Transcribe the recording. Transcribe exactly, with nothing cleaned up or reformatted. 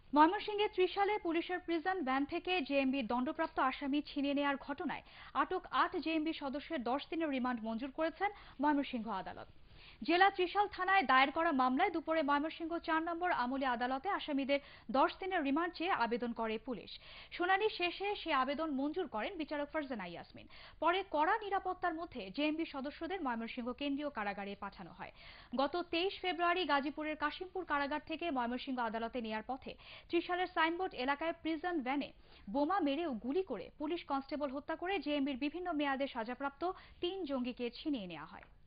ময়মনসিংহে ত্রিশালে পুলিশের prison van থেকে জেএমবির দণ্ডপ্রাপ্ত আসামি ছিনিয়ে নেওয়ার ঘটনায় আটক আট জেএমবি সদস্যের দশ দিনের রিমান্ড মঞ্জুর করেছেন ময়মনসিংহ আদালত। জেলা ত্রিশাল থানায় দায়ের করা মামলায় দুপুরে ময়মনসিংহ চার নম্বর আমলি আদালতে আসামিদের দশ দিনের রিমান্ড চেয়ে আবেদন করে পুলিশ। শুনানি শেষে সে আবেদন মঞ্জুর করেন বিচারক ফারজানা ইয়াসমিন। পরে কড়া নিরাপত্তার মধ্যে জেএমবি সদস্যদের ময়মনসিংহ কেন্দ্রীয় কারাগারে পাঠানো হয়। গত তেইশ ফেব্রুয়ারি গাজীপুরের কাশিমপুর কারাগার থেকে ময়মনসিংহ আদালতে নেয়ার পথে ত্রিশালের সাইনবোর্ড এলাকায় প্রিজন ভ্যানে বোমা মেরে ও গুলি করে পুলিশ কনস্টেবল হত্যা করে জেএমবির বিভিন্ন মেয়াদে সাজাপ্রাপ্ত তিন জঙ্গিকে ছিনিয়ে নেওয়া হয়।